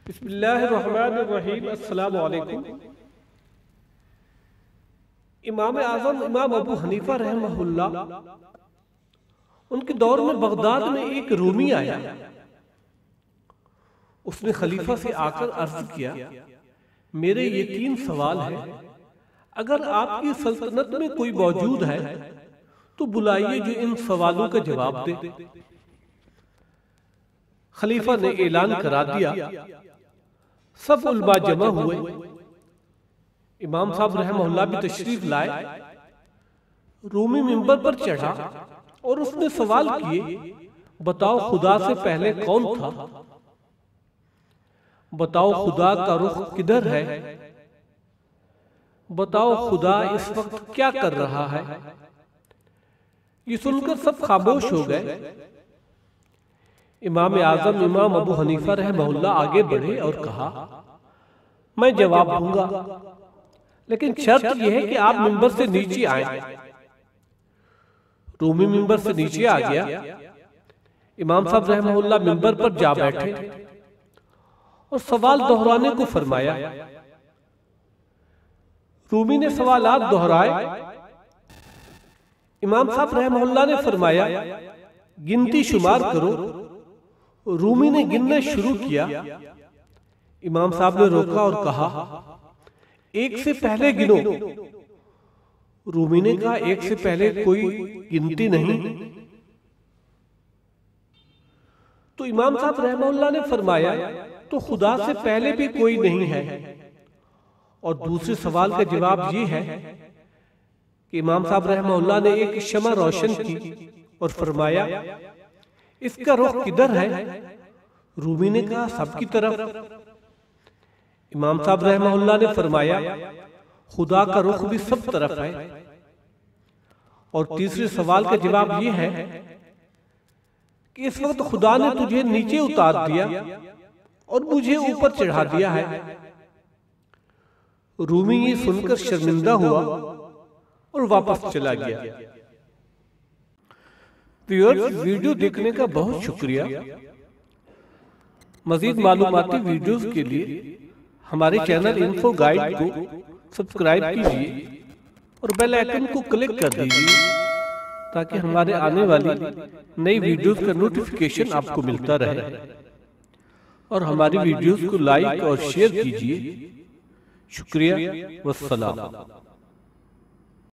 बिस्मिल्लाहिर्रहमानिर्रहीम। अस्सलामु अलैकुम। इमाम आज़म इमाम अबू हनीफा रहमहुल्लाह, उनके दौर में बगदाद में एक रूमी आया। उसने खलीफा से आकर अर्ज किया, मेरे ये 3 सवाल हैं, अगर आपकी सल्तनत में कोई मौजूद है तो बुलाइए जो इन सवालों का जवाब दे। खलीफा ने ऐलान करा दिया। सब उलमा जमा हुए। इमाम साहब रहमहुल्लाह भी तशरीफ लाए। रूमी मिंबर पर चढ़ा और उसने सवाल किए, बताओ खुदा से पहले कौन था? बताओ खुदा का रुख किधर है? बताओ खुदा इस वक्त क्या कर रहा है? ये सुनकर सब खामोश हो गए। इमाम आज़म इमाम अबू हनीफा रहमहुल्लाह आगे बढ़े और कहा, मैं जवाब दूंगा, लेकिन शर्त यह है कि आप मिंबर से नीचे आए। रूमी मिंबर से नीचे आ गया। इमाम साहब रहमहुल्लाह मिंबर पर जा बैठे और सवाल दोहराने को फरमाया। रूमी ने सवालात दोहराए। इमाम साहब रहमहुल्लाह ने फरमाया, गिनती शुमार करो। रूमी ने गिनना शुरू किया। इमाम साहब ने रोका और कहा, 1 से पहले गिनो। रूमी ने कहा, 1 से पहले कोई गिनती नहीं। तो इमाम साहब रहमहुल्लाह ने फरमाया, तो खुदा से पहले भी कोई नहीं है। और दूसरे सवाल का जवाब ये है कि इमाम साहब रहमहुल्लाह ने एक शमा रोशन की और फरमाया, इसका रुख किधर है? रूमी ने कहा, सबकी तरफ। इमाम साहब रहमहुल्लाह ने फरमाया, खुदा का रुख भी सब तरफ है। और तीसरे सवाल का जवाब यह है कि इस वक्त खुदा ने तुझे नीचे उतार दिया और मुझे ऊपर चढ़ा दिया है। रूमी ये सुनकर शर्मिंदा हुआ और वापस चला गया। व्यूअर्स, वीडियो देखने का बहुत शुक्रिया। मजीद मालूमाती वीडियोस के लिए हमारे चैनल इन्फो गाइड को सब्सक्राइब कीजिए और बेल आइकन को क्लिक कर दीजिए ताकि हमारे आने वाली नई वीडियोस का नोटिफिकेशन आपको मिलता रहे। और हमारी वीडियोस को लाइक और शेयर कीजिए। शुक्रिया। वस्सलाम।